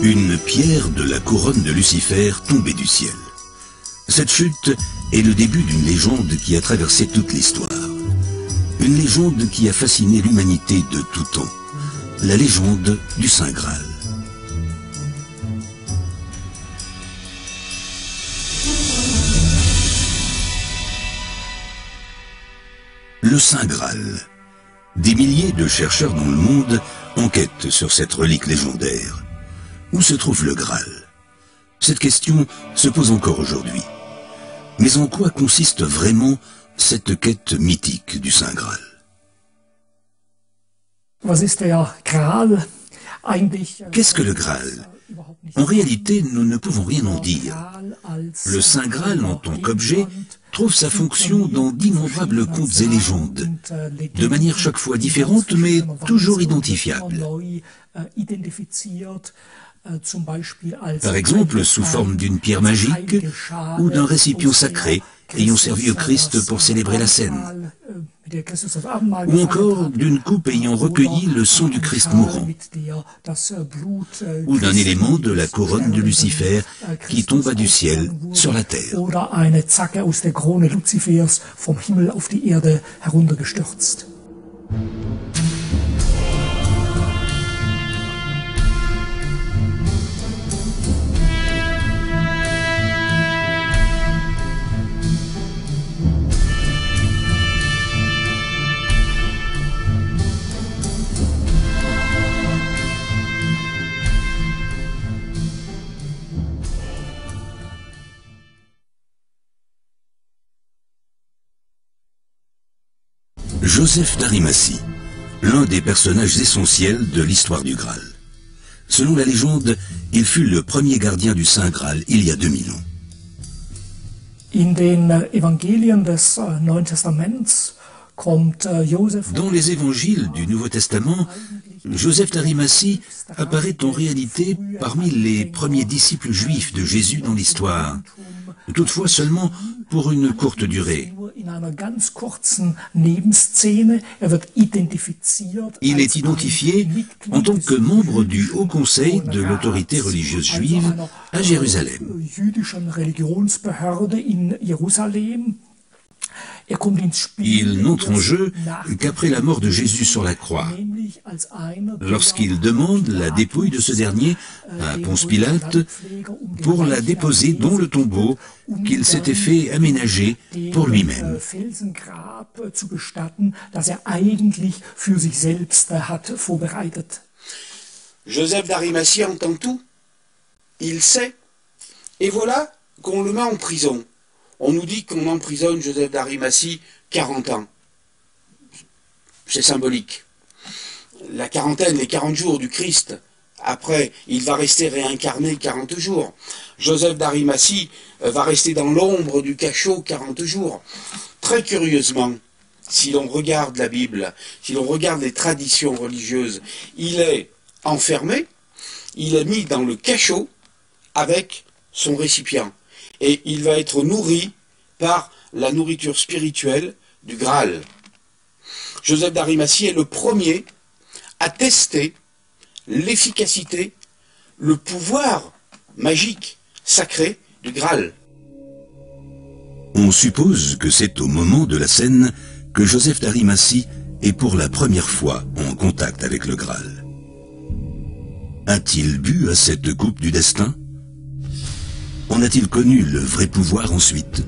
Une pierre de la couronne de Lucifer tombée du ciel. Cette chute est le début d'une légende qui a traversé toute l'histoire. Une légende qui a fasciné l'humanité de tout temps. La légende du Saint Graal. Le Saint Graal. Des milliers de chercheurs dans le monde enquêtent sur cette relique légendaire. Où se trouve le Graal? Cette question se pose encore aujourd'hui. Mais en quoi consiste vraiment cette quête mythique du Saint Graal? Qu'est-ce que le Graal? En réalité, nous ne pouvons rien en dire. Le Saint Graal, en tant qu'objet, trouve sa fonction dans d'innombrables contes et légendes, de manière chaque fois différente, mais toujours identifiable. Par exemple, sous forme d'une pierre magique ou d'un récipient sacré ayant servi au Christ pour célébrer la scène, ou encore d'une coupe ayant recueilli le sang du Christ mourant, ou d'un élément de la couronne de Lucifer qui tomba du ciel sur la terre. Joseph d'Arimathie, l'un des personnages essentiels de l'histoire du Graal. Selon la légende, il fut le premier gardien du Saint Graal il y a 2000 ans. Dans les évangiles du Nouveau Testament, Joseph d'Arimathie apparaît en réalité parmi les premiers disciples juifs de Jésus dans l'histoire, toutefois seulement pour une courte durée. Il est identifié en tant que membre du Haut Conseil de l'autorité religieuse juive à Jérusalem. Il n'entre en jeu qu'après la mort de Jésus sur la croix, lorsqu'il demande la dépouille de ce dernier à Ponce Pilate pour la déposer dans le tombeau qu'il s'était fait aménager pour lui-même. Joseph d'Arimathie entend tout, il sait, et voilà qu'on le met en prison. On nous dit qu'on emprisonne Joseph d'Arimathie 40 ans. C'est symbolique. La quarantaine, les 40 jours du Christ. Après, il va rester réincarné 40 jours. Joseph d'Arimathie va rester dans l'ombre du cachot 40 jours. Très curieusement, si l'on regarde la Bible, si l'on regarde les traditions religieuses, il est enfermé, il est mis dans le cachot avec son récipient. Et il va être nourri par la nourriture spirituelle du Graal. Joseph d'Arimathie est le premier à tester l'efficacité, le pouvoir magique, sacré du Graal. On suppose que c'est au moment de la scène que Joseph d'Arimathie est pour la première fois en contact avec le Graal. A-t-il bu à cette coupe du destin? En a-t-il connu le vrai pouvoir ensuite?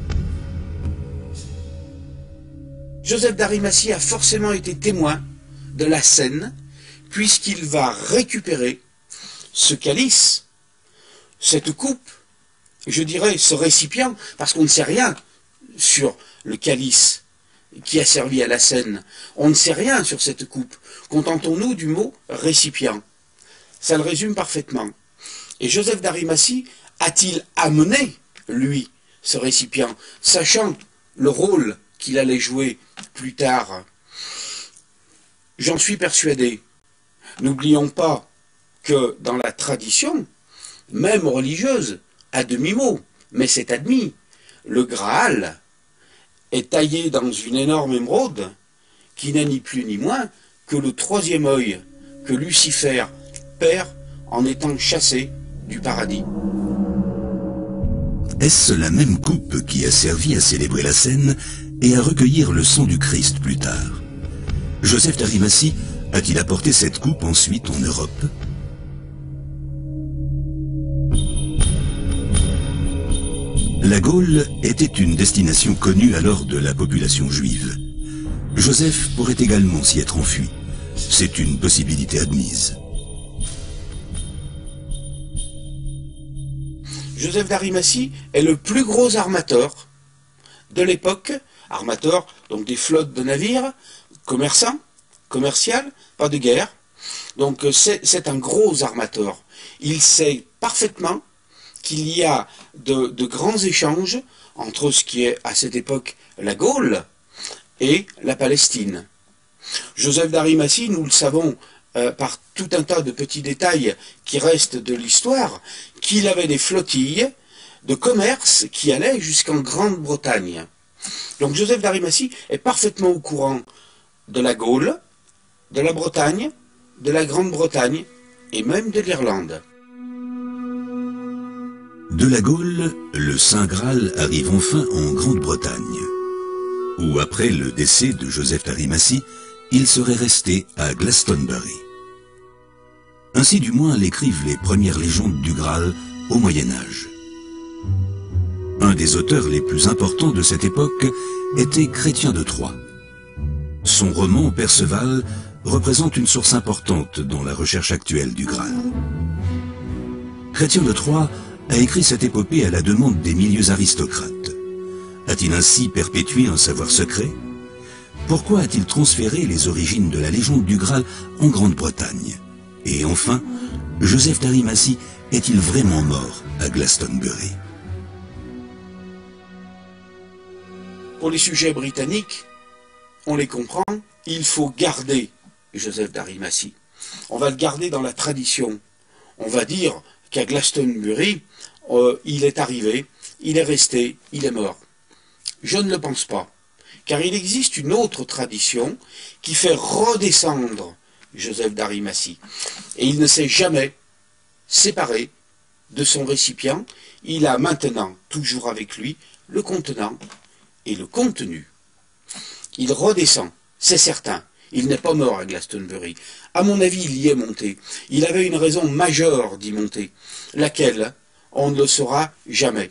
Joseph d'Arimathie a forcément été témoin de la scène, puisqu'il va récupérer ce calice, cette coupe, je dirais ce récipient, parce qu'on ne sait rien sur le calice qui a servi à la scène. On ne sait rien sur cette coupe. Contentons-nous du mot récipient. Ça le résume parfaitement. Et Joseph d'Arimathie a-t-il amené, lui, ce récipient, sachant le rôle qu'il allait jouer plus tard? J'en suis persuadé. N'oublions pas que dans la tradition, même religieuse, à demi-mot, mais c'est admis, le Graal est taillé dans une énorme émeraude qui n'est ni plus ni moins que le troisième œil que Lucifer perd en étant chassé du paradis. Est-ce la même coupe qui a servi à célébrer la scène et à recueillir le sang du Christ plus tard? Joseph d'Arimathie a-t-il apporté cette coupe ensuite en Europe? La Gaule était une destination connue alors de la population juive. Joseph pourrait également s'y être enfui. C'est une possibilité admise. Joseph d'Arimathie est le plus gros armateur de l'époque, armateur, donc des flottes de navires, commercial, pas de guerre. Donc c'est un gros armateur. Il sait parfaitement qu'il y a de grands échanges entre ce qui est à cette époque la Gaule et la Palestine. Joseph d'Arimathie, nous le savons par tout un tas de petits détails qui restent de l'histoire, qu'il avait des flottilles de commerce qui allaient jusqu'en Grande-Bretagne. Donc Joseph d'Arimathie est parfaitement au courant de la Gaule, de la Bretagne, de la Grande-Bretagne et même de l'Irlande. De la Gaule, le Saint Graal arrive enfin en Grande-Bretagne, où après le décès de Joseph d'Arimathie, il serait resté à Glastonbury. Ainsi du moins l'écrivent les premières légendes du Graal au Moyen-Âge. Un des auteurs les plus importants de cette époque était Chrétien de Troyes. Son roman Perceval représente une source importante dans la recherche actuelle du Graal. Chrétien de Troyes a écrit cette épopée à la demande des milieux aristocrates. A-t-il ainsi perpétué un savoir secret? Pourquoi a-t-il transféré les origines de la légende du Graal en Grande-Bretagne? Et enfin, Joseph d'Arimathie est-il vraiment mort à Glastonbury? Pour les sujets britanniques, on les comprend, il faut garder Joseph d'Arimathie. On va le garder dans la tradition. On va dire qu'à Glastonbury, il est arrivé, il est resté, il est mort. Je ne le pense pas, car il existe une autre tradition qui fait redescendre Joseph d'Arimathie. Et il ne s'est jamais séparé de son récipient. Il a maintenant toujours avec lui le contenant et le contenu. Il redescend, c'est certain. Il n'est pas mort à Glastonbury. À mon avis, il y est monté. Il avait une raison majeure d'y monter, laquelle on ne le saura jamais.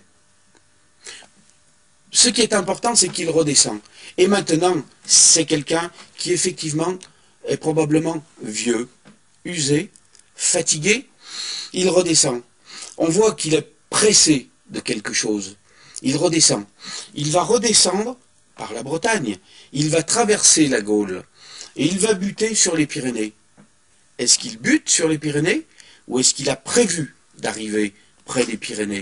Ce qui est important, c'est qu'il redescend. Et maintenant, c'est quelqu'un qui effectivement est probablement vieux, usé, fatigué. Il redescend. On voit qu'il est pressé de quelque chose. Il redescend. Il va redescendre par la Bretagne. Il va traverser la Gaule. Et il va buter sur les Pyrénées. Est-ce qu'il bute sur les Pyrénées ou est-ce qu'il a prévu d'arriver près des Pyrénées?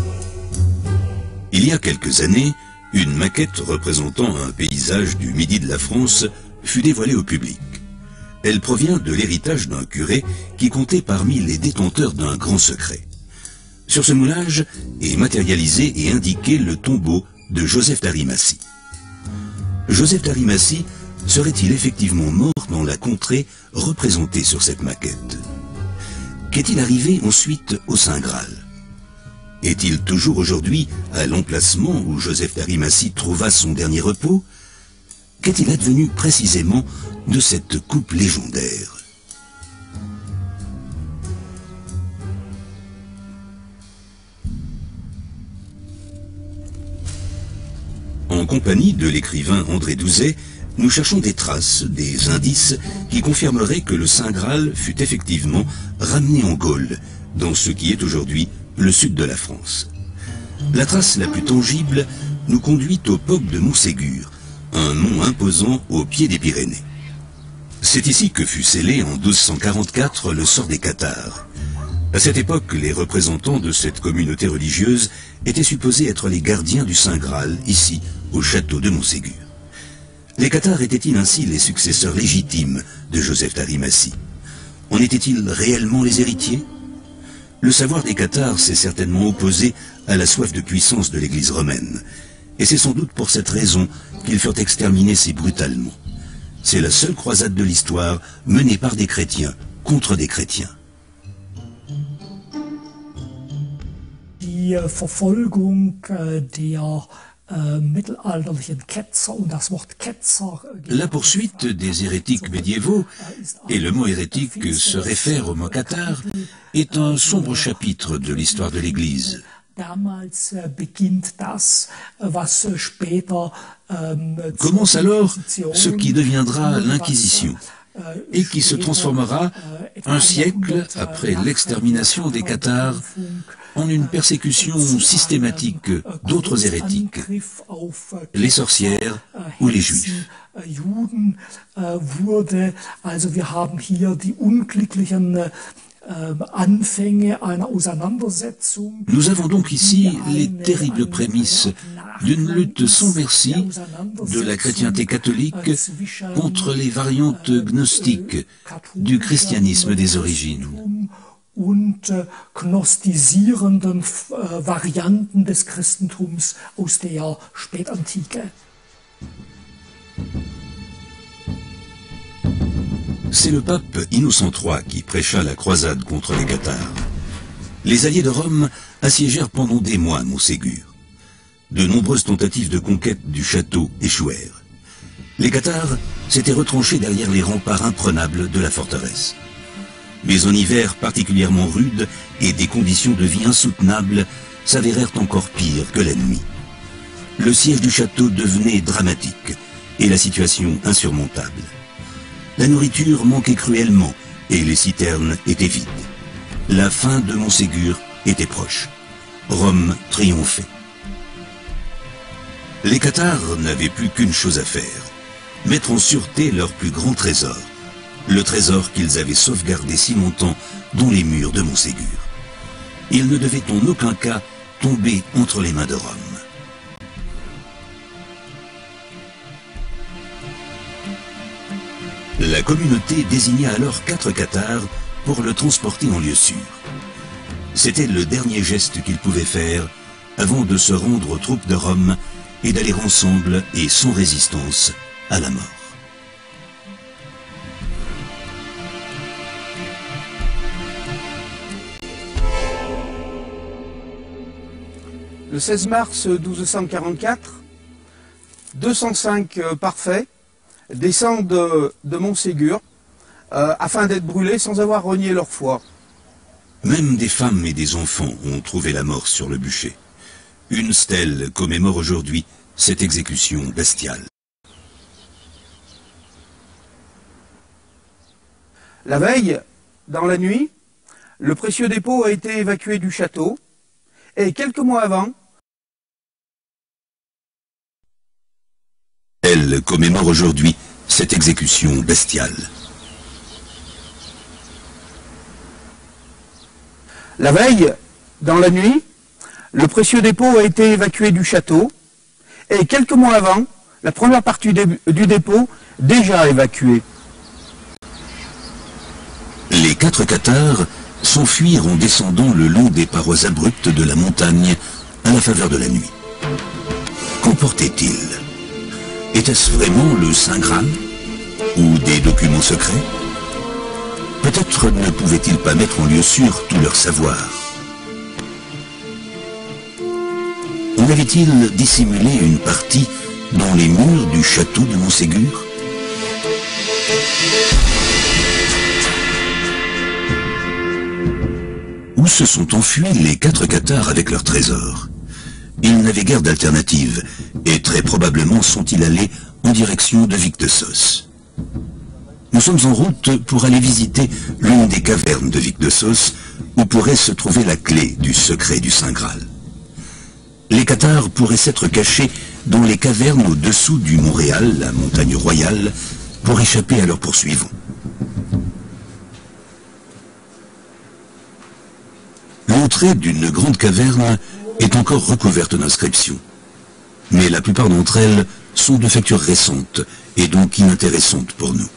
Il y a quelques années, une maquette représentant un paysage du midi de la France fut dévoilée au public. Elle provient de l'héritage d'un curé qui comptait parmi les détenteurs d'un grand secret. Sur ce moulage est matérialisé et indiqué le tombeau de Joseph d'Arimathie. Joseph d'Arimathie serait-il effectivement mort dans la contrée représentée sur cette maquette? Qu'est-il arrivé ensuite au Saint Graal? Est-il toujours aujourd'hui à l'emplacement où Joseph d'Arimathie trouva son dernier repos? Qu'est-il advenu précisément de cette coupe légendaire? En compagnie de l'écrivain André Douzet, nous cherchons des traces, des indices qui confirmeraient que le Saint Graal fut effectivement ramené en Gaule, dans ce qui est aujourd'hui le sud de la France. La trace la plus tangible nous conduit au Poc de Montségur, un mont imposant au pied des Pyrénées. C'est ici que fut scellé en 1244 le sort des Cathares. À cette époque, les représentants de cette communauté religieuse étaient supposés être les gardiens du Saint Graal, ici, au château de Montségur. Les Cathares étaient-ils ainsi les successeurs légitimes de Joseph d'Arimathie? En étaient-ils réellement les héritiers? Le savoir des Cathares s'est certainement opposé à la soif de puissance de l'Église romaine. Et c'est sans doute pour cette raison qu'ils furent exterminés si brutalement. C'est la seule croisade de l'histoire menée par des chrétiens contre des chrétiens. die Verfolgung der mittelalterlichen Ketzer und das Wort Ketzer. La poursuite des hérétiques médiévaux, et le mot hérétique se réfère au mot cathare, est un sombre chapitre de l'histoire de l'Église. Damals beginnt das, was später Commence alors ce qui deviendra l'Inquisition, et qui se transformera, un siècle après l'extermination des cathares, en une persécution systématique d'autres hérétiques, les sorcières ou les juifs. Also wir haben hier die unglücklichen Anfänge einer Auseinandersetzung. Nous avons donc ici les terribles prémices d'une lutte sans merci de la chrétienté catholique contre les variantes gnostiques du christianisme des origines. Und gnostisierenden Varianten des Christentums aus der Spätantike. C'est le pape Innocent III qui prêcha la croisade contre les cathares. Les alliés de Rome assiégèrent pendant des mois Montségur. De nombreuses tentatives de conquête du château échouèrent. Les cathares s'étaient retranchés derrière les remparts imprenables de la forteresse. Mais un hiver particulièrement rude et des conditions de vie insoutenables s'avérèrent encore pires que la nuit. Le siège du château devenait dramatique et la situation insurmontable. La nourriture manquait cruellement et les citernes étaient vides. La fin de Montségur était proche. Rome triomphait. Les cathares n'avaient plus qu'une chose à faire, mettre en sûreté leur plus grand trésor, le trésor qu'ils avaient sauvegardé si longtemps dans les murs de Montségur. Il ne devait en aucun cas tomber entre les mains de Rome. La communauté désigna alors 4 cathares pour le transporter en lieu sûr. C'était le dernier geste qu'ils pouvaient faire avant de se rendre aux troupes de Rome et d'aller ensemble et sans résistance à la mort. Le 16 mars 1244, 205 parfaits descendent de Montségur afin d'être brûlés sans avoir renié leur foi. Même des femmes et des enfants ont trouvé la mort sur le bûcher. Une stèle commémore aujourd'hui cette exécution bestiale. La veille, dans la nuit, le précieux dépôt a été évacué du château et quelques mois avant, Elle commémore aujourd'hui cette exécution bestiale. la veille, dans la nuit, le précieux dépôt a été évacué du château et quelques mois avant, la première partie du dépôt déjà évacuée. Les 4 cathares s'enfuirent en descendant le long des parois abruptes de la montagne à la faveur de la nuit. Qu'emportaient-ils? Était-ce vraiment le Saint Graal? Ou des documents secrets? Peut-être ne pouvaient-ils pas mettre en lieu sûr tout leur savoir. En avait-il dissimulé une partie dans les murs du château de Montségur? Où se sont enfuis les 4 cathares avec leurs trésors? Ils n'avaient guère d'alternative, et très probablement sont-ils allés en direction de Victessos. Nous sommes en route pour aller visiter l'une des cavernes de Victessos, où pourrait se trouver la clé du secret du Saint Graal. Les cathares pourraient s'être cachés dans les cavernes au-dessous du Mont Réal, la montagne royale, pour échapper à leurs poursuivants. L'entrée d'une grande caverne est encore recouverte d'inscriptions. Mais la plupart d'entre elles sont de facture récente et donc inintéressantes pour nous.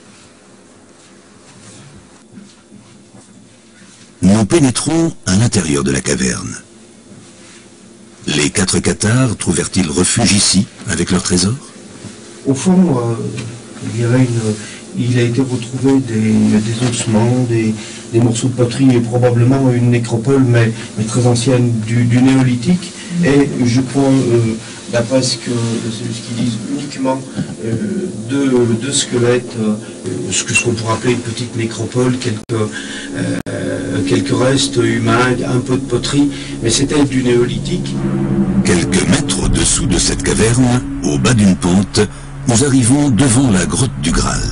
Nous pénétrons à l'intérieur de la caverne. Les 4 cathares trouvèrent-ils refuge ici, avec leur trésor? Au fond, il a été retrouvé des ossements, des morceaux de poterie et probablement une nécropole, mais très ancienne, du néolithique. Et je crois, d'après ce qu'ils disent, uniquement deux squelettes, ce qu'on pourrait appeler une petite nécropole, quelques restes humains, un peu de poterie, mais c'était du néolithique. Quelques mètres au-dessous de cette caverne, au bas d'une pente, nous arrivons devant la grotte du Graal.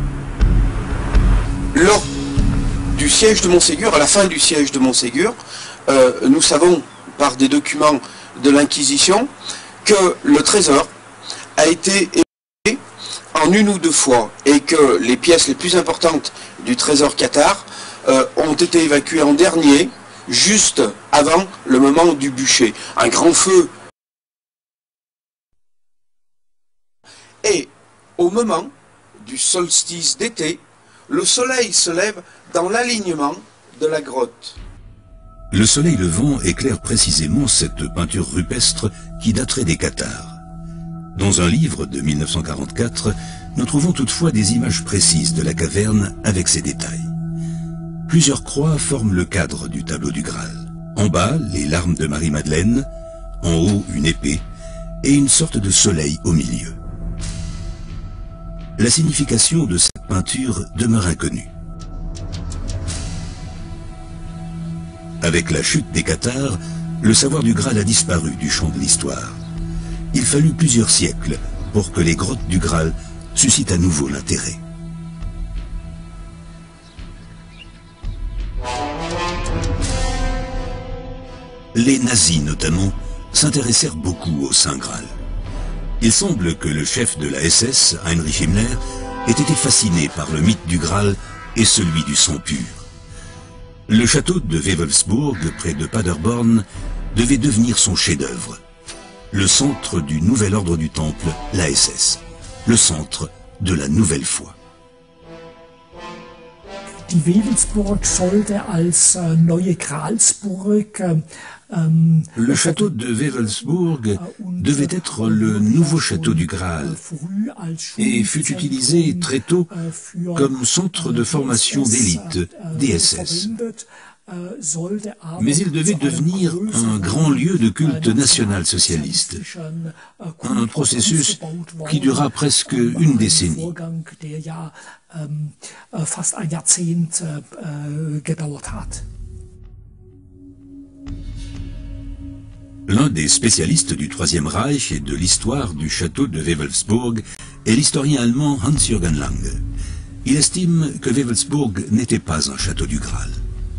Lors du siège de Montségur, à la fin du siège de Montségur, nous savons par des documents de l'Inquisition que le trésor a été évacué en une ou deux fois et que les pièces les plus importantes du trésor cathare ont été évacuées en dernier, juste avant le moment du bûcher. Un grand feu. Et au moment du solstice d'été, le soleil se lève dans l'alignement de la grotte. Le soleil levant éclaire précisément cette peinture rupestre qui daterait des Cathares. Dans un livre de 1944, nous trouvons toutefois des images précises de la caverne avec ses détails. Plusieurs croix forment le cadre du tableau du Graal. En bas, les larmes de Marie-Madeleine, en haut, une épée, et une sorte de soleil au milieu. La signification de cette peinture demeure inconnue. Avec la chute des Cathares, le savoir du Graal a disparu du champ de l'histoire. Il fallut plusieurs siècles pour que les grottes du Graal suscitent à nouveau l'intérêt. Les nazis notamment s'intéressèrent beaucoup au Saint Graal. Il semble que le chef de la SS, Heinrich Himmler, ait été fasciné par le mythe du Graal et celui du sang pur. Le château de Wewelsburg, près de Paderborn, devait devenir son chef-d'œuvre. Le centre du nouvel ordre du Temple, la SS. Le centre de la nouvelle foi. Die Wewelsburg sollte als neue Gralsburg le château de Wewelsburg devait être le nouveau château du Graal et fut utilisé très tôt comme centre de formation d'élite des SS. Mais il devait devenir un grand lieu de culte national-socialiste, un processus qui dura presque une décennie. L'un des spécialistes du Troisième Reich et de l'histoire du château de Wewelsburg est l'historien allemand Hans-Jürgen Lange. Il estime que Wewelsburg n'était pas un château du Graal.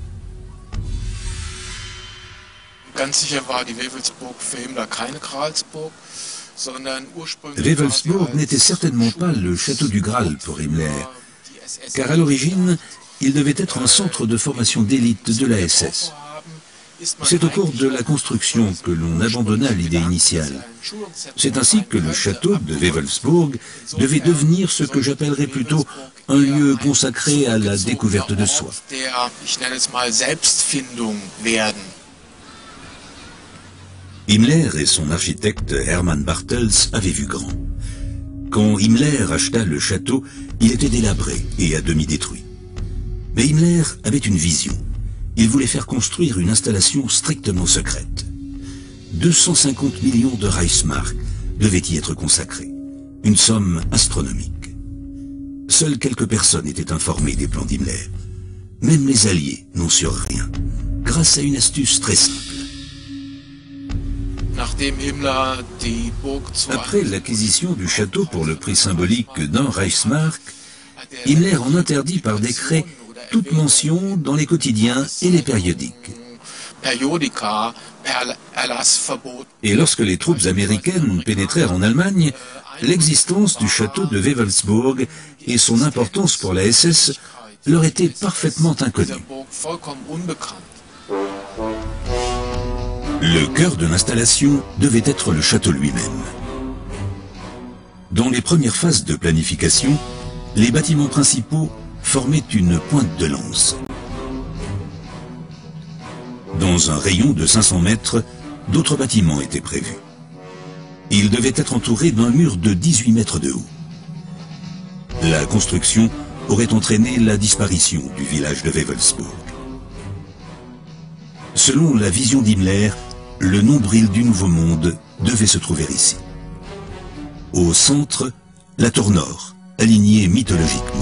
Wewelsburg n'était certainement pas le château du Graal pour Himmler, car à l'origine, il devait être un centre de formation d'élite de la SS. C'est au cours de la construction que l'on abandonna l'idée initiale. C'est ainsi que le château de Wewelsburg devait devenir ce que j'appellerais plutôt un lieu consacré à la découverte de soi. Himmler et son architecte Hermann Bartels avaient vu grand. Quand Himmler acheta le château, il était délabré et à demi détruit. Mais Himmler avait une vision. Il voulait faire construire une installation strictement secrète. 250 millions de Reichsmark devaient y être consacrés. Une somme astronomique. Seules quelques personnes étaient informées des plans d'Himmler. Même les Alliés n'en surent rien, grâce à une astuce très simple. Après l'acquisition du château pour le prix symbolique d'un Reichsmark, Himmler en interdit par décret toute mention dans les quotidiens et les périodiques. Et lorsque les troupes américaines pénétrèrent en Allemagne, l'existence du château de Wewelsburg et son importance pour la SS leur étaient parfaitement inconnues. Le cœur de l'installation devait être le château lui-même. Dans les premières phases de planification, les bâtiments principaux formaient une pointe de lance. Dans un rayon de 500 mètres, d'autres bâtiments étaient prévus. Ils devaient être entourés d'un mur de 18 mètres de haut. La construction aurait entraîné la disparition du village de Wewelsburg. Selon la vision d'Himmler, le nombril du Nouveau Monde devait se trouver ici. Au centre, la tour nord, alignée mythologiquement.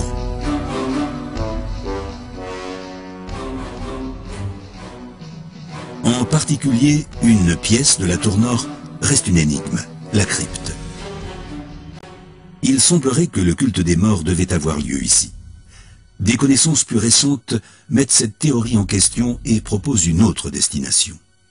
En particulier, une pièce de la tour nord reste une énigme, la crypte. Il semblerait que le culte des morts devait avoir lieu ici. Des connaissances plus récentes mettent cette théorie en question et proposent une autre destination.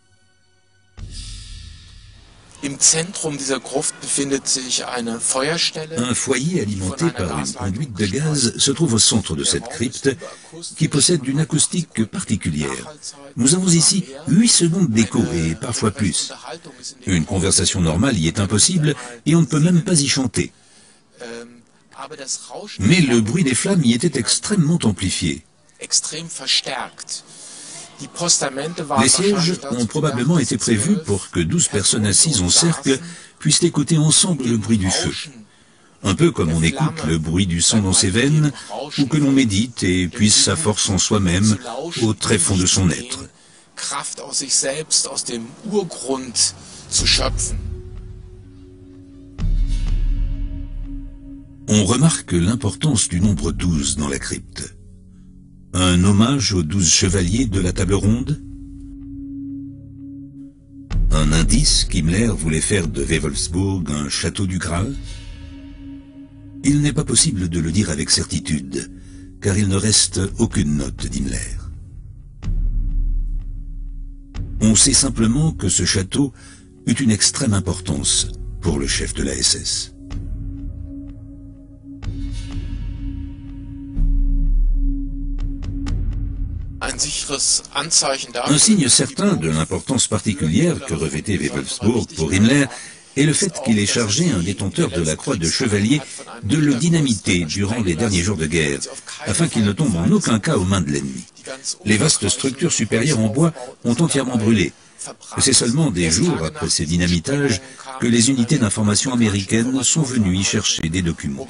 Un foyer alimenté par une conduite de gaz se trouve au centre de cette crypte qui possède une acoustique particulière. Nous avons ici 8 secondes d'écho et parfois plus. Une conversation normale y est impossible et on ne peut même pas y chanter. Mais le bruit des flammes y était extrêmement amplifié. Les sièges ont probablement été prévus pour que 12 personnes assises en cercle puissent écouter ensemble le bruit du feu. Un peu comme on écoute le bruit du sang dans ses veines, ou que l'on médite et puise sa force en soi-même au tréfonds de son être. On remarque l'importance du nombre 12 dans la crypte. Un hommage aux 12 chevaliers de la table ronde? Un indice qu'Himmler voulait faire de Wewelsburg un château du Graal? Il n'est pas possible de le dire avec certitude, car il ne reste aucune note d'Himmler. On sait simplement que ce château eut une extrême importance pour le chef de la SS. Un signe certain de l'importance particulière que revêtait Wewelsburg pour Himmler est le fait qu'il ait chargé un détenteur de la croix de chevalier de le dynamiter durant les derniers jours de guerre, afin qu'il ne tombe en aucun cas aux mains de l'ennemi. Les vastes structures supérieures en bois ont entièrement brûlé. C'est seulement des jours après ces dynamitages que les unités d'information américaines sont venues y chercher des documents.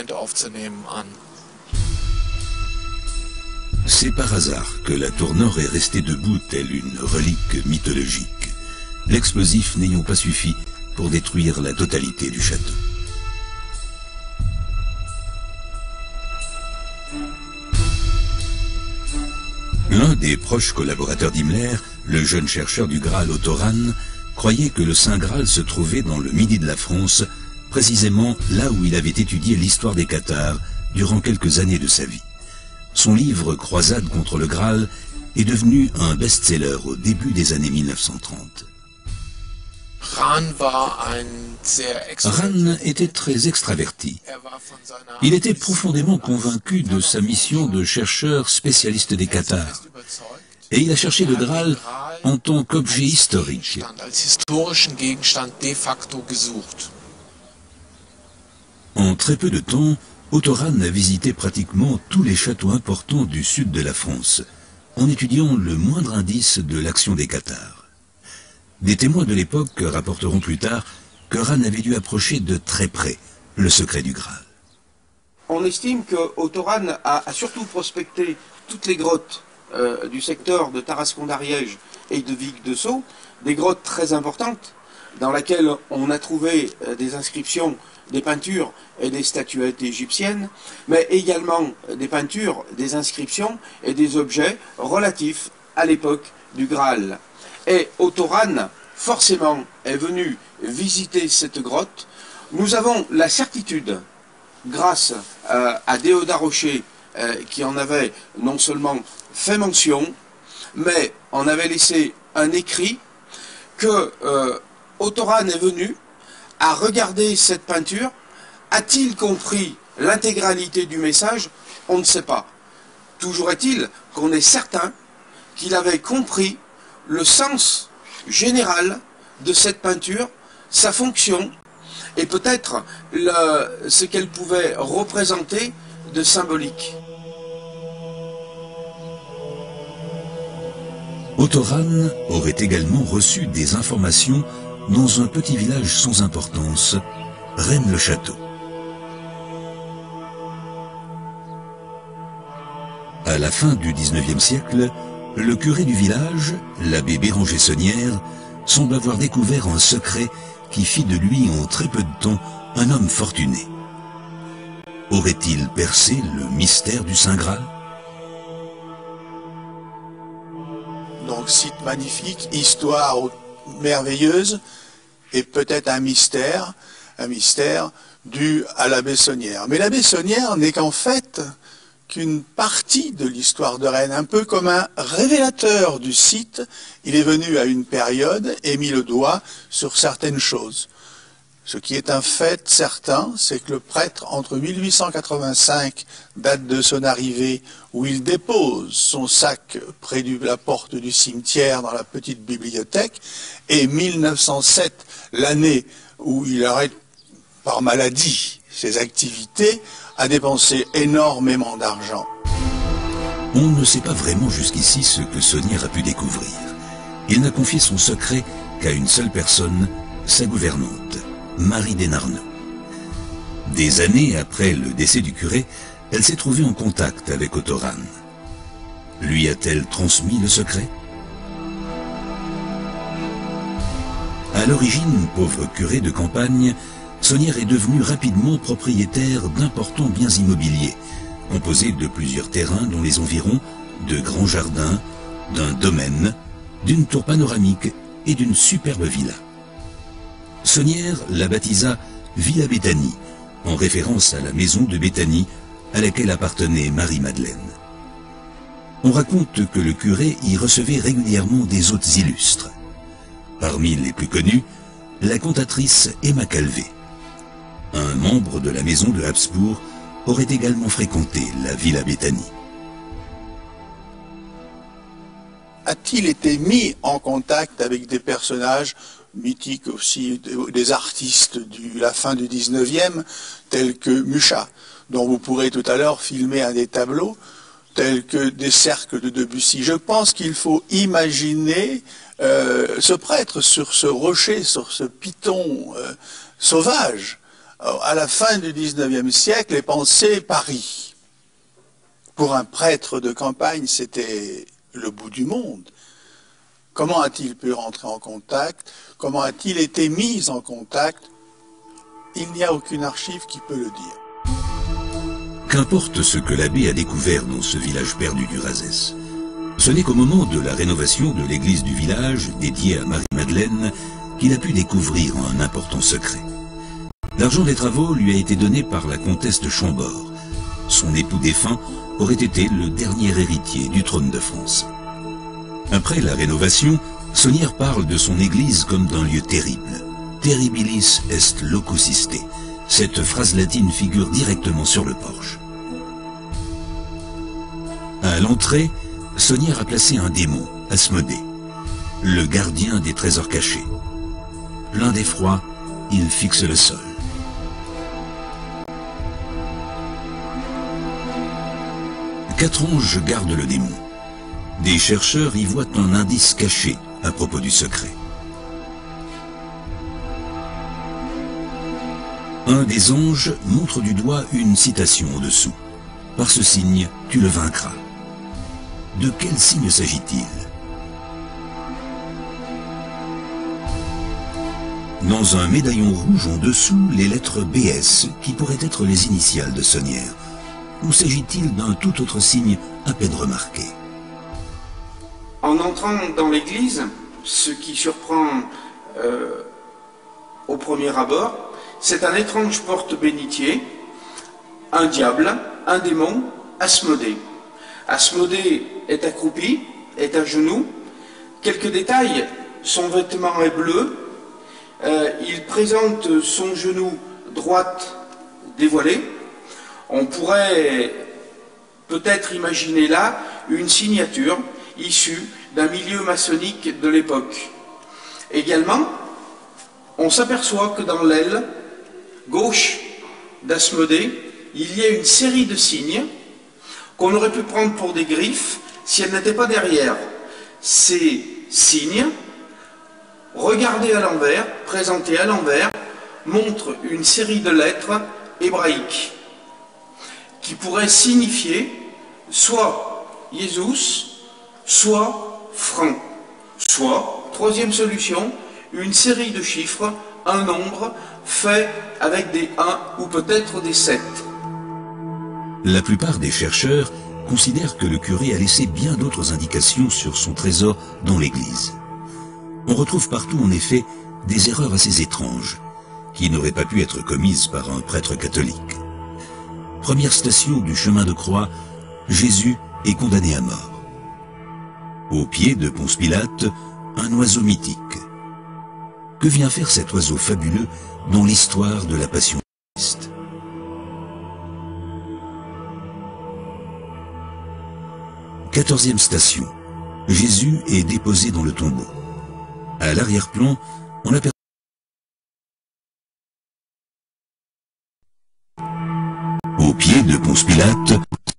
C'est par hasard que la tour nord est restée debout telle une relique mythologique, l'explosif n'ayant pas suffi pour détruire la totalité du château. L'un des proches collaborateurs d'Himmler, le jeune chercheur du Graal Otto Rahn, croyait que le Saint Graal se trouvait dans le midi de la France, précisément là où il avait étudié l'histoire des Cathares durant quelques années de sa vie. Son livre « Croisade contre le Graal » est devenu un best-seller au début des années 1930. Rahn était très extraverti. Il était profondément convaincu de sa mission de chercheur spécialiste des Cathares. Et il a cherché le Graal en tant qu'objet historique. En très peu de temps, Otto Rahn a visité pratiquement tous les châteaux importants du sud de la France, en étudiant le moindre indice de l'action des Cathares. Des témoins de l'époque rapporteront plus tard que Rahn avait dû approcher de très près le secret du Graal. On estime que Otto Rahn a surtout prospecté toutes les grottes du secteur de Tarascon-d'Ariège et de Vic-de-Sceaux, des grottes très importantes, dans lesquelles on a trouvé des inscriptions, des peintures et des statuettes égyptiennes, mais également des peintures, des inscriptions et des objets relatifs à l'époque du Graal. Et Otto Rahn, forcément, est venu visiter cette grotte. Nous avons la certitude, grâce à Déodat Rocher, qui en avait non seulement fait mention, mais en avait laissé un écrit, que Otto Rahn est venu à regarder cette peinture. A-t-il compris l'intégralité du message? On ne sait pas. Toujours est-il qu'on est certain qu'il avait compris le sens général de cette peinture, sa fonction, et peut-être ce qu'elle pouvait représenter de symbolique. Otto Rahn aurait également reçu des informations dans un petit village sans importance, Rennes-le-Château. À la fin du XIXe siècle, le curé du village, l'abbé Béranger Saunière, semble avoir découvert un secret qui fit de lui en très peu de temps un homme fortuné. Aurait-il percé le mystère du Saint Graal? Donc site magnifique, histoire merveilleuse et peut-être un mystère dû à l'abbé Saunière. Mais l'abbé Saunière n'est qu'en fait qu'une partie de l'histoire de Rennes, un peu comme un révélateur du site. Il est venu à une période et mis le doigt sur certaines choses. Ce qui est un fait certain, c'est que le prêtre, entre 1885, date de son arrivée, où il dépose son sac près de la porte du cimetière dans la petite bibliothèque, et 1907, l'année où il arrête par maladie ses activités, a dépensé énormément d'argent. On ne sait pas vraiment jusqu'ici ce que Saunière a pu découvrir. Il n'a confié son secret qu'à une seule personne, sa gouvernante, Marie Desnarneux. Des années après le décès du curé, elle s'est trouvée en contact avec Otto Rahn. Lui a-t-elle transmis le secret? À l'origine, pauvre curé de campagne, Saunière est devenu rapidement propriétaire d'importants biens immobiliers, composés de plusieurs terrains dont les environs, de grands jardins, d'un domaine, d'une tour panoramique et d'une superbe villa. Saunière la baptisa Villa Béthanie, en référence à la maison de Béthanie à laquelle appartenait Marie-Madeleine. On raconte que le curé y recevait régulièrement des hôtes illustres. Parmi les plus connus, la cantatrice Emma Calvé. Un membre de la maison de Habsbourg aurait également fréquenté la Villa Béthanie. A-t-il été mis en contact avec des personnages mythiques aussi, des artistes de la fin du 19e, tels que Mucha, dont vous pourrez tout à l'heure filmer un des tableaux, tels que des cercles de Debussy. Je pense qu'il faut imaginer ce prêtre sur ce rocher, sur ce piton sauvage, à la fin du 19e siècle, et penser Paris. Pour un prêtre de campagne, c'était le bout du monde. Comment a-t-il pu rentrer en contact? Comment a-t-il été mis en contact? Il n'y a aucune archive qui peut le dire. Qu'importe ce que l'abbé a découvert dans ce village perdu du Razès. Ce n'est qu'au moment de la rénovation de l'église du village, dédiée à Marie-Madeleine, qu'il a pu découvrir un important secret. L'argent des travaux lui a été donné par la comtesse de Chambord. Son époux défunt aurait été le dernier héritier du trône de France. Après la rénovation, Saunière parle de son église comme d'un lieu terrible. Terribilis est locus iste. Cette phrase latine figure directement sur le porche. À l'entrée, Saunière a placé un démon, Asmodée, le gardien des trésors cachés. Plein d'effroi, il fixe le sol. Quatre anges gardent le démon. Des chercheurs y voient un indice caché à propos du secret. Un des anges montre du doigt une citation au-dessous. « Par ce signe, tu le vaincras ». De quel signe s'agit-il? Dans un médaillon rouge en dessous, les lettres BS, qui pourraient être les initiales de Saunière. Ou s'agit-il d'un tout autre signe à peine remarqué? En entrant dans l'église, ce qui surprend au premier abord, c'est un étrange porte-bénitier, un diable, un démon, Asmodée. Asmodée est accroupi, est à genoux. Quelques détails, son vêtement est bleu, il présente son genou droite dévoilé. On pourrait peut-être imaginer là une signature issue d'un milieu maçonnique de l'époque. Également, on s'aperçoit que dans l'aile gauche d'Asmodée, il y a une série de signes qu'on aurait pu prendre pour des griffes si elles n'étaient pas derrière. Ces signes, regardés à l'envers, présentés à l'envers, montrent une série de lettres hébraïques qui pourraient signifier soit Jesus, soit franc, soit, troisième solution, une série de chiffres, un nombre, fait avec des 1 ou peut-être des 7. La plupart des chercheurs considèrent que le curé a laissé bien d'autres indications sur son trésor dans l'église. On retrouve partout en effet des erreurs assez étranges, qui n'auraient pas pu être commises par un prêtre catholique. Première station du chemin de croix, Jésus est condamné à mort. Au pied de Ponce Pilate, un oiseau mythique. Que vient faire cet oiseau fabuleux dans l'histoire de la Passion du Christ? Quatorzième station, Jésus est déposé dans le tombeau. À l'arrière-plan, on aperçoit au pied de Ponce Pilate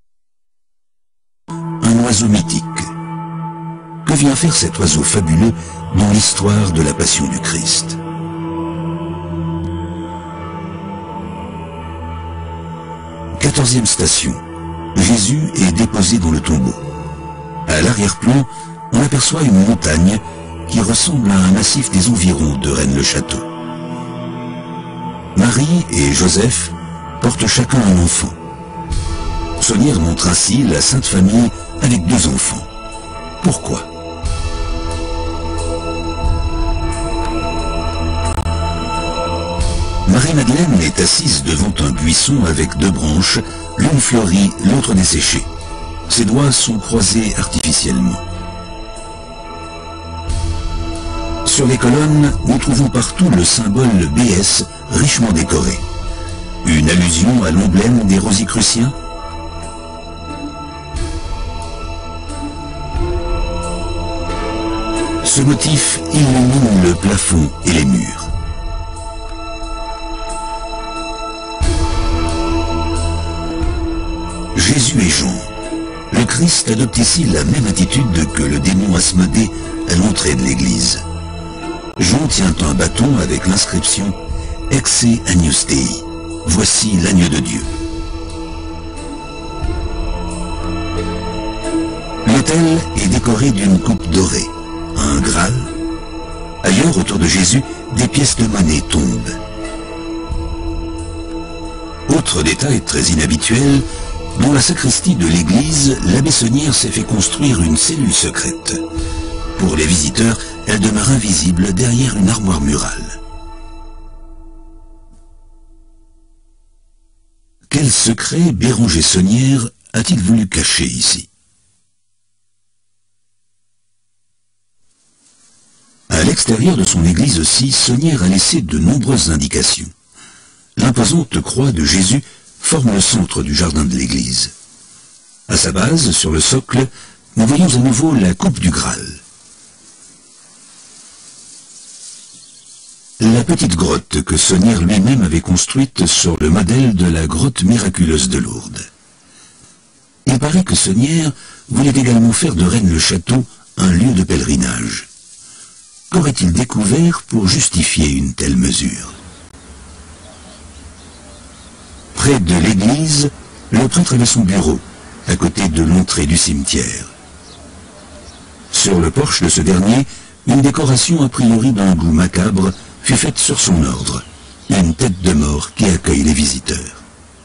un oiseau mythique. Que vient faire cet oiseau fabuleux dans l'histoire de la Passion du Christ? Quatorzième station, Jésus est déposé dans le tombeau. À l'arrière-plan, on aperçoit une montagne qui ressemble à un massif des environs de Rennes-le-Château. Marie et Joseph portent chacun un enfant. Saunière montre ainsi la Sainte Famille avec 2 enfants. Pourquoi? Marie-Madeleine est assise devant un buisson avec 2 branches, l'une fleurie, l'autre desséchée. Ses doigts sont croisés artificiellement. Sur les colonnes, nous trouvons partout le symbole BS richement décoré. Une allusion à l'emblème des Rosicruciens? Ce motif illumine le plafond et les murs. Jésus et Jean. Le Christ adopte ici la même attitude que le démon Asmodée à l'entrée de l'église. Jean tient un bâton avec l'inscription « Exe Agnus Dei », voici l'agneau de Dieu. L'autel est décoré d'une coupe dorée, un Graal. Ailleurs, autour de Jésus, des pièces de monnaie tombent. Autre détail très inhabituel, dans la sacristie de l'église, l'abbé Saunière s'est fait construire une cellule secrète. Pour les visiteurs, elle demeure invisible derrière une armoire murale. Quel secret Béranger Saunière a-t-il voulu cacher ici? À l'extérieur de son église aussi, Saunière a laissé de nombreuses indications. L'imposante croix de Jésus forme le centre du jardin de l'église. À sa base, sur le socle, nous voyons à nouveau la coupe du Graal. La petite grotte que Saunière lui-même avait construite sur le modèle de la grotte miraculeuse de Lourdes. Il paraît que Saunière voulait également faire de Rennes-le-Château un lieu de pèlerinage. Qu'aurait-il découvert pour justifier une telle mesure? Près de l'église, le prêtre avait son bureau, à côté de l'entrée du cimetière. Sur le porche de ce dernier, une décoration a priori d'un goût macabre fut faite sur son ordre, une tête de mort qui accueille les visiteurs.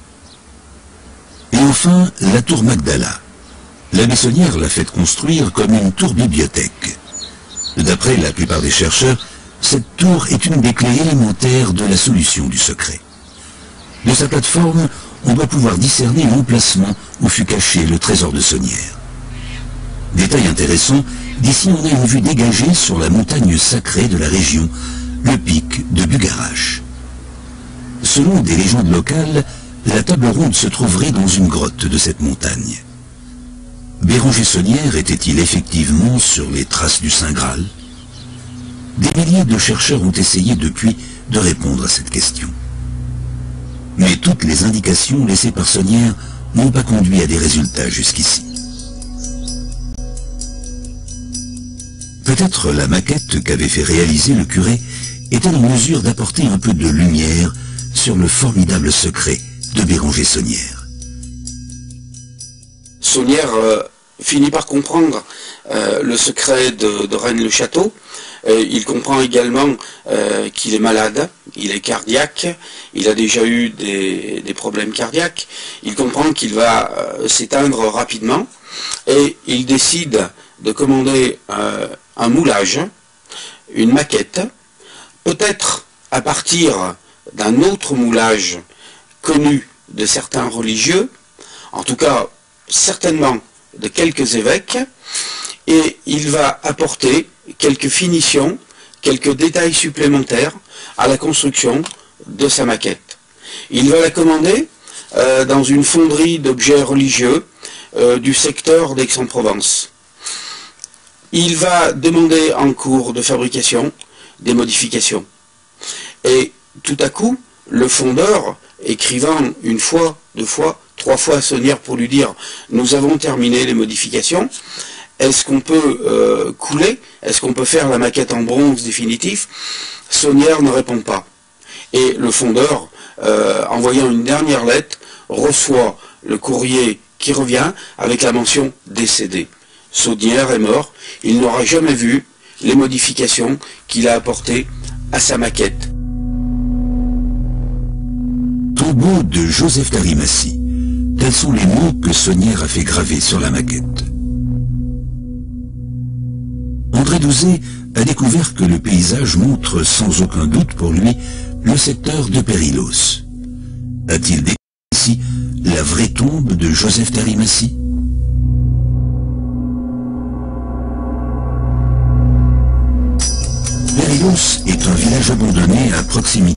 Et enfin, la tour Magdala. L'abbé Saunière l'a fait construire comme une tour bibliothèque. D'après la plupart des chercheurs, cette tour est une des clés élémentaires de la solution du secret. De sa plateforme, on doit pouvoir discerner l'emplacement où fut caché le trésor de Saunière. Détail intéressant, d'ici on a une vue dégagée sur la montagne sacrée de la région, le pic de Bugarache. Selon des légendes locales, la table ronde se trouverait dans une grotte de cette montagne. Béranger Saunière était-il effectivement sur les traces du Saint Graal? Des milliers de chercheurs ont essayé depuis de répondre à cette question. Mais toutes les indications laissées par Saunière n'ont pas conduit à des résultats jusqu'ici. Peut-être la maquette qu'avait fait réaliser le curé est-elle en mesure d'apporter un peu de lumière sur le formidable secret de Béranger Saunière. Saunière finit par comprendre le secret de Rennes-le-Château. Il comprend également qu'il est malade, il est cardiaque, il a déjà eu des problèmes cardiaques. Il comprend qu'il va s'éteindre rapidement et il décide de commander un moulage, une maquette, peut-être à partir d'un autre moulage connu de certains religieux, en tout cas certainement de quelques évêques, et il va apporter quelques finitions, quelques détails supplémentaires à la construction de sa maquette. Il va la commander dans une fonderie d'objets religieux du secteur d'Aix-en-Provence. Il va demander en cours de fabrication des modifications. Et tout à coup, le fondeur, écrivant une fois, deux fois, trois fois à Saunière pour lui dire « Nous avons terminé les modifications, est-ce qu'on peut couler? Est-ce qu'on peut faire la maquette en bronze définitif ?» Saunière ne répond pas. Et le fondeur, envoyant une dernière lettre, reçoit le courrier qui revient avec la mention « décédé ». Saunière est mort, il n'aura jamais vu les modifications qu'il a apportées à sa maquette. Tombeau de Joseph d'Arimathie. Tels sont les mots que Saunière a fait graver sur la maquette. André Douzet a découvert que le paysage montre sans aucun doute pour lui le secteur de Périlos. A-t-il découvert ici la vraie tombe de Joseph d'Arimathie? Périlos est un village abandonné à proximité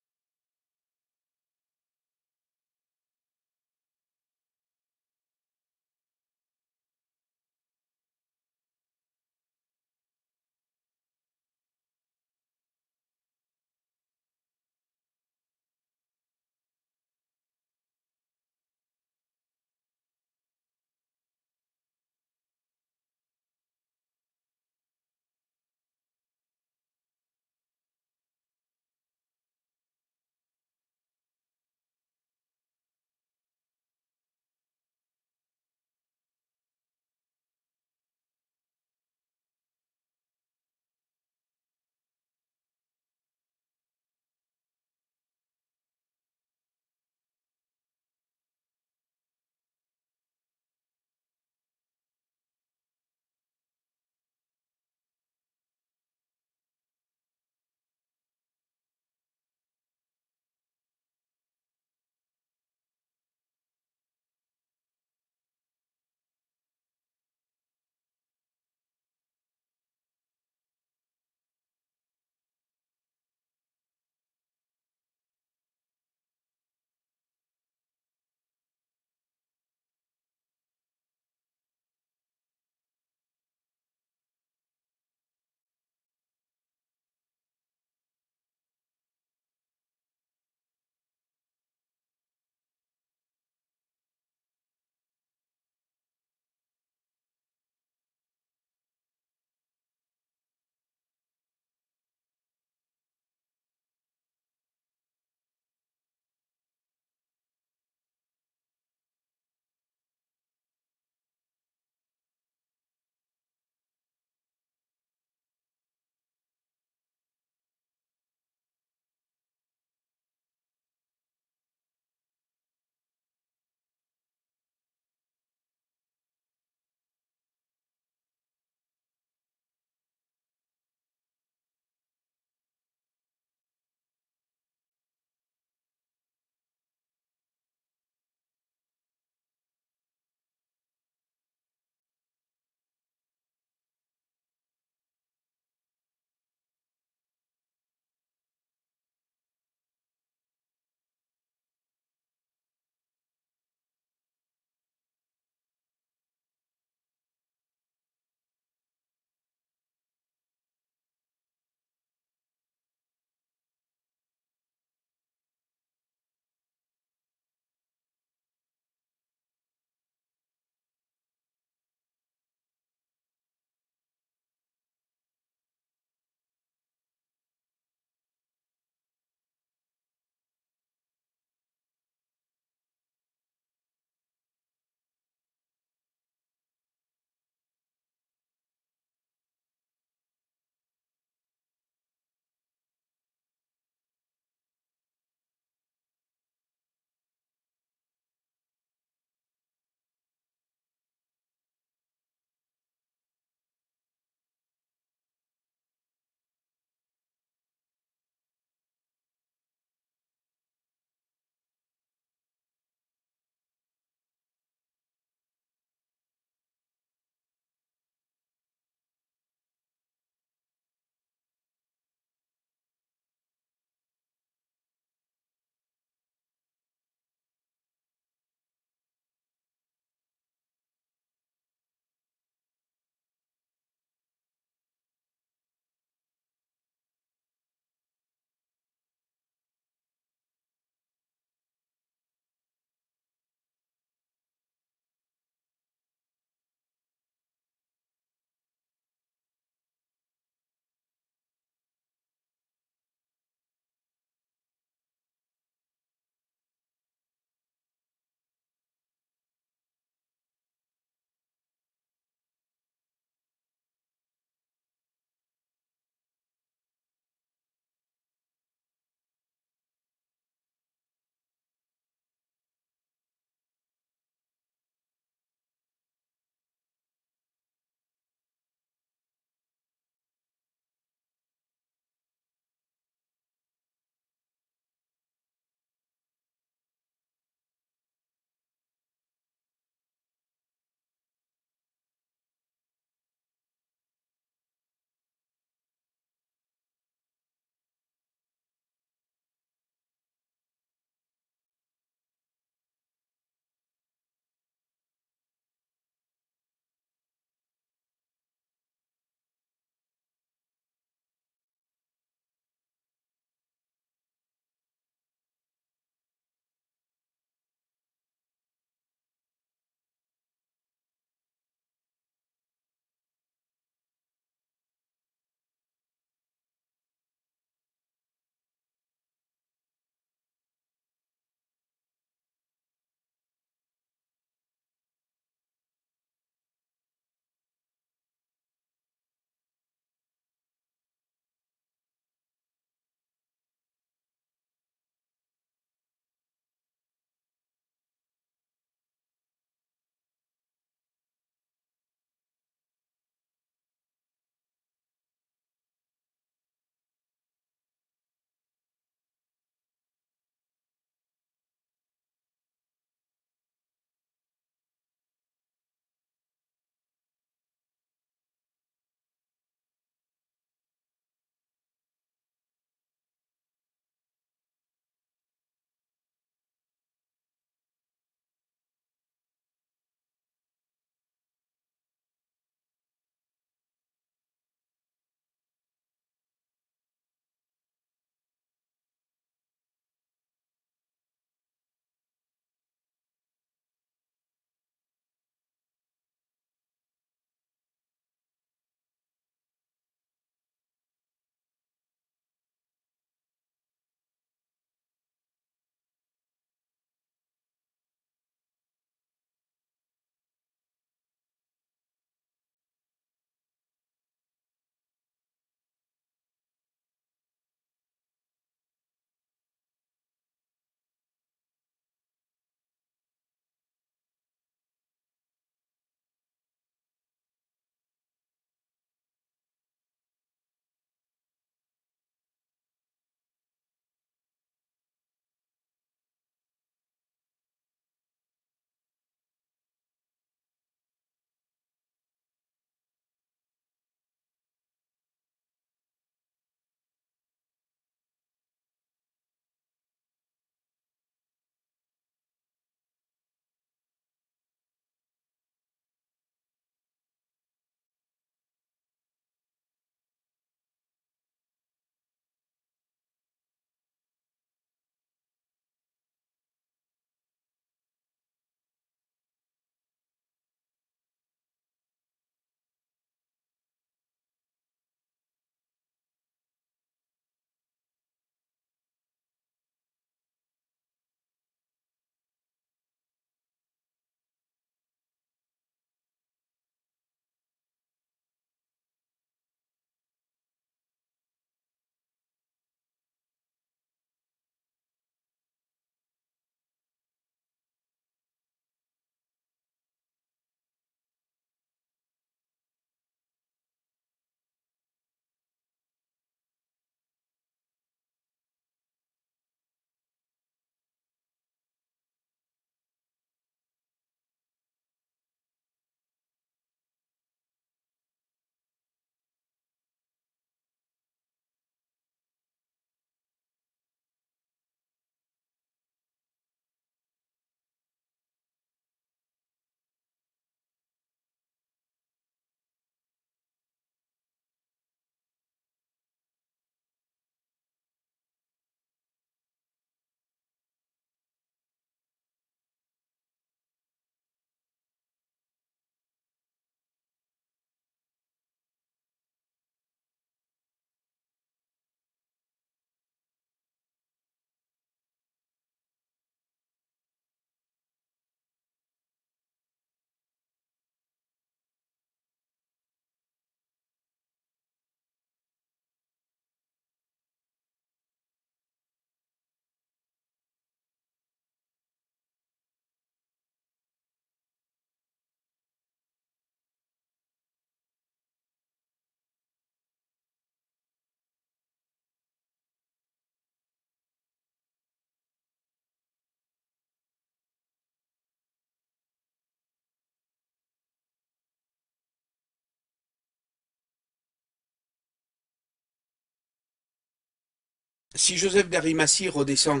si Joseph d'Arimathie redescend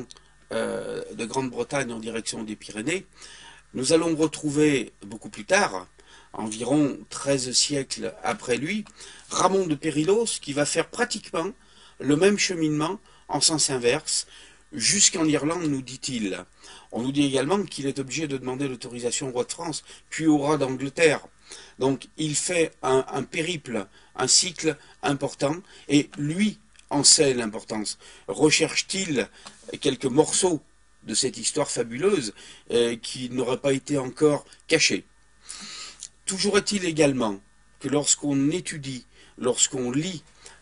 de Grande-Bretagne en direction des Pyrénées, nous allons retrouver beaucoup plus tard, environ 13 siècles après lui, Ramon de Périlos qui va faire pratiquement le même cheminement en sens inverse jusqu'en Irlande, nous dit-il. On nous dit également qu'il est obligé de demander l'autorisation au roi de France, puis au roi d'Angleterre. Donc il fait un périple, un cycle important, et lui en sait l'importance. Recherche-t-il quelques morceaux de cette histoire fabuleuse qui n'auraient pas été encore cachés? Toujours est-il également que lorsqu'on étudie, lorsqu'on lit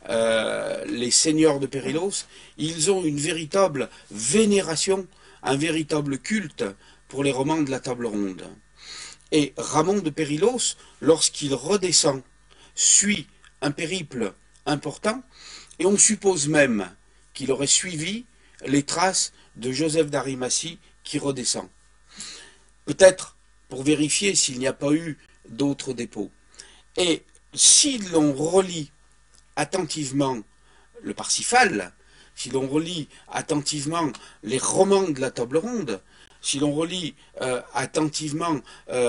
les seigneurs de Périlos, ils ont une véritable vénération, un véritable culte pour les romans de la table ronde. Et Ramon de Périlos, lorsqu'il redescend, suit un périple important, et on suppose même qu'il aurait suivi les traces de Joseph d'Arimathie qui redescend. Peut-être pour vérifier s'il n'y a pas eu d'autres dépôts. Et si l'on relit attentivement le Parsifal, si l'on relit attentivement les romans de la table ronde, si l'on relit attentivement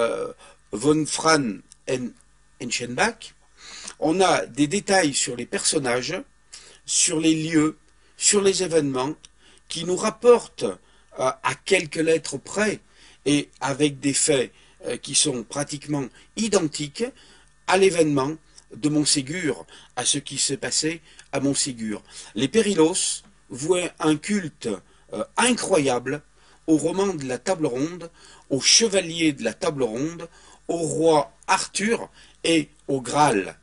Von Fran et Enchenbach, on a des détails sur les personnages, sur les lieux, sur les événements, qui nous rapportent à quelques lettres près et avec des faits qui sont pratiquement identiques à l'événement de Montségur, à ce qui s'est passé à Montségur. Les Périlos vouaient un culte incroyable au roman de la table ronde, aux chevaliers de la table ronde, au roi Arthur et au Graal.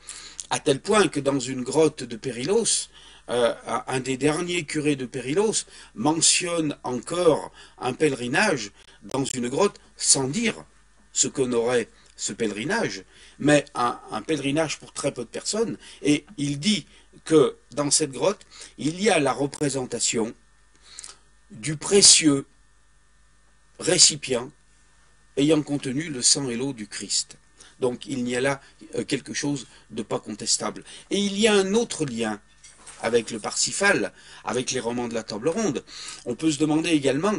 À tel point que dans une grotte de Périlos, un des derniers curés de Périlos mentionne encore un pèlerinage dans une grotte sans dire ce qu'on aurait ce pèlerinage, mais un pèlerinage pour très peu de personnes, et il dit que dans cette grotte, il y a la représentation du précieux récipient ayant contenu le sang et l'eau du Christ. Donc il y a là quelque chose de pas contestable. Et il y a un autre lien avec le Parsifal, avec les romans de la table ronde. On peut se demander également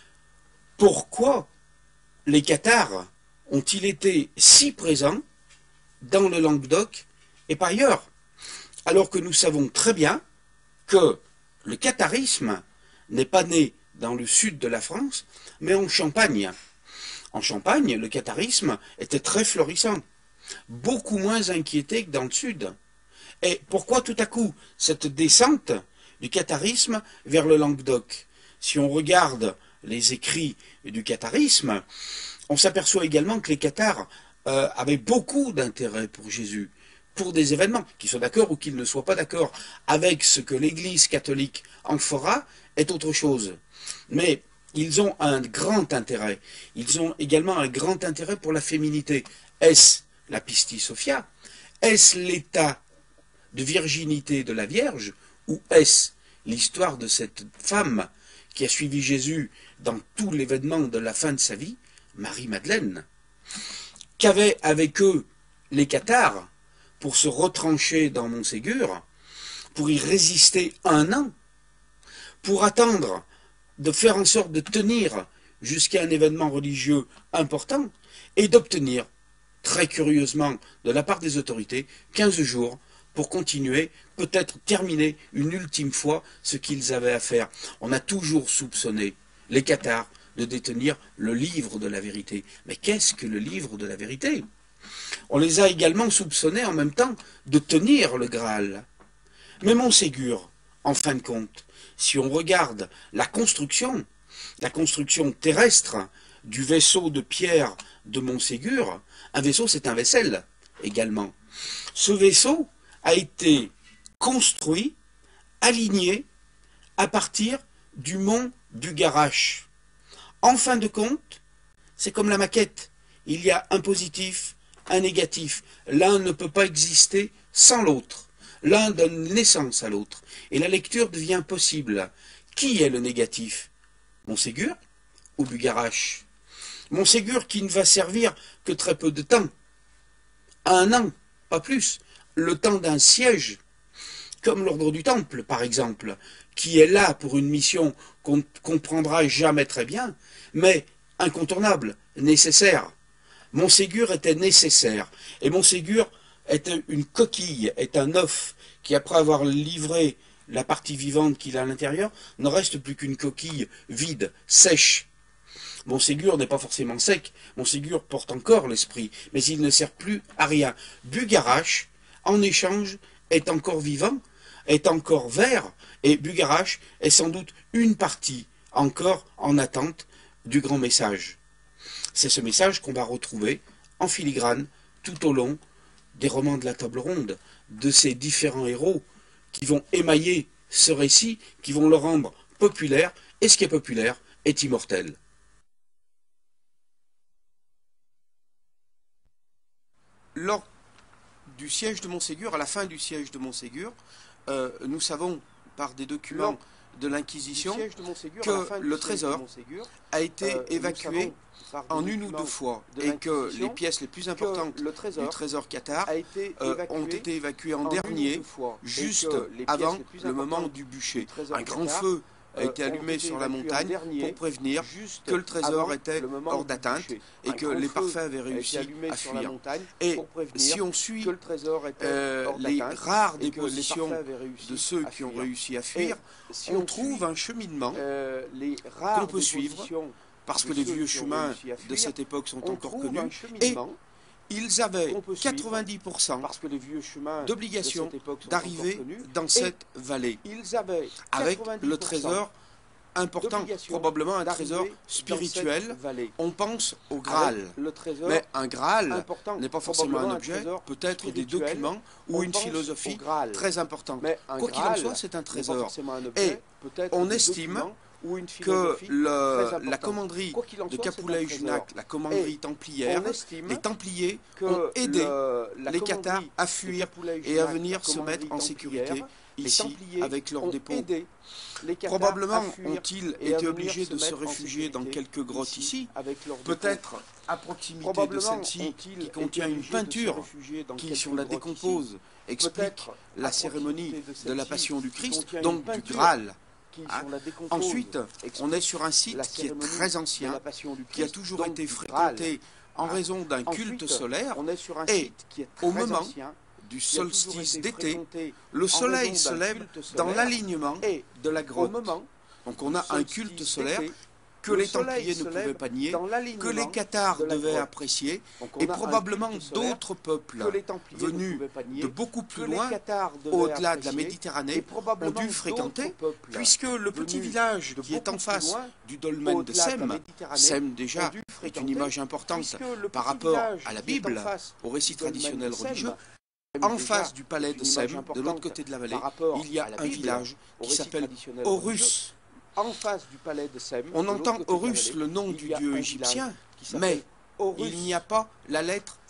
pourquoi les cathares ont-ils été si présents dans le Languedoc et pas ailleurs, alors que nous savons très bien que le catharisme n'est pas né dans le sud de la France, mais en Champagne. En Champagne, le catharisme était très florissant, beaucoup moins inquiété que dans le sud. Et pourquoi tout à coup cette descente du catharisme vers le Languedoc? Si on regarde les écrits du catharisme, on s'aperçoit également que les cathares avaient beaucoup d'intérêt pour Jésus, pour des événements, qu'ils soient d'accord ou qu'ils ne soient pas d'accord avec ce que l'Église catholique en fera, est autre chose. Mais ils ont un grand intérêt. Ils ont également un grand intérêt pour la féminité. Est-ce la Pistis Sophia? Est-ce l'état de virginité de la Vierge? Ou est-ce l'histoire de cette femme qui a suivi Jésus dans tout l'événement de la fin de sa vie, Marie-Madeleine? Qu'avaient avec eux les cathares pour se retrancher dans Montségur, pour y résister 1 an, pour attendre de faire en sorte de tenir jusqu'à un événement religieux important et d'obtenir, très curieusement, de la part des autorités, 15 jours pour continuer, peut-être terminer une ultime fois ce qu'ils avaient à faire. On a toujours soupçonné les cathares de détenir le livre de la vérité. Mais qu'est-ce que le livre de la vérité? On les a également soupçonnés en même temps de tenir le Graal. Mais Montségur, en fin de compte, si on regarde la construction terrestre du vaisseau de pierre de Montségur, un vaisseau c'est un vaisselle également. Ce vaisseau a été construit, aligné à partir du mont du Garach. En fin de compte, c'est comme la maquette. Il y a un positif, un négatif. L'un ne peut pas exister sans l'autre. L'un donne naissance à l'autre. Et la lecture devient possible. Qui est le négatif? Montségur ou Bugarach? Montségur qui ne va servir que très peu de temps. 1 an, pas plus. Le temps d'un siège. comme l'ordre du Temple, par exemple, qui est là pour une mission qu'on ne comprendra jamais très bien, mais incontournable, nécessaire. Montségur était nécessaire, et Montségur est une coquille, est un œuf, qui après avoir livré la partie vivante qu'il a à l'intérieur, ne reste plus qu'une coquille vide, sèche. Montségur n'est pas forcément sec, Montségur porte encore l'esprit, mais il ne sert plus à rien. Bugarache, en échange, est encore vivant, est encore vert, et Bugarache est sans doute une partie encore en attente du grand message. C'est ce message qu'on va retrouver en filigrane tout au long des romans de la table ronde, de ces différents héros qui vont émailler ce récit, qui vont le rendre populaire, et ce qui est populaire est immortel. Lors du siège de Montségur, à la fin du siège de Montségur, nous savons par des documents de l'Inquisition que le trésor a été évacué en une ou deux fois et que les pièces les plus importantes du trésor cathare ont été évacuées en dernier, juste avant le moment du bûcher. Un grand feu a été allumé sur la montagne pour prévenir que le trésor était hors d'atteinte et que les parfaits avaient réussi à fuir. Et si on suit les rares dépositions de ceux qui ont réussi à fuir, on trouve un cheminement qu'on peut suivre, parce que les vieux chemins de cette époque sont encore connus, et ils avaient 90% d'obligation d'arriver dans cette vallée, avec le trésor important, probablement un trésor spirituel. On pense au Graal, mais un Graal n'est pas forcément un objet, peut-être des documents ou une philosophie très importante. Quoi qu'il en soit, c'est un trésor. Et on estime que la commanderie de Capoulet-Junac, la commanderie templière, les Templiers ont aidé les Cathares à fuir et à venir se mettre en sécurité ici avec leurs dépôts. Probablement ont-ils été obligés de se réfugier dans quelques grottes ici, peut-être à proximité de celle-ci qui contient une peinture qui, si on la décompose, explique la cérémonie de la Passion du Christ, donc du Graal. Ensuite, on est sur un site qui est très ancien, qui a toujours été fréquenté en raison d'un culte solaire, et au moment du solstice d'été, le soleil se lève dans l'alignement de la grotte. Donc on a un culte solaire que les Templiers ne pouvaient pas nier, que les Cathares devaient apprécier, et probablement d'autres peuples venus de beaucoup plus loin, au-delà de la Méditerranée, ont dû fréquenter, puisque le petit village qui est en face du dolmen de Sem, Sem déjà est une image importante par rapport à la Bible, au récit traditionnel religieux. En face du palais de Sem, de l'autre côté de la vallée, il y a un village qui s'appelle Horus. On entend Horus, le nom du dieu égyptien, mais il n'y a pas la lettre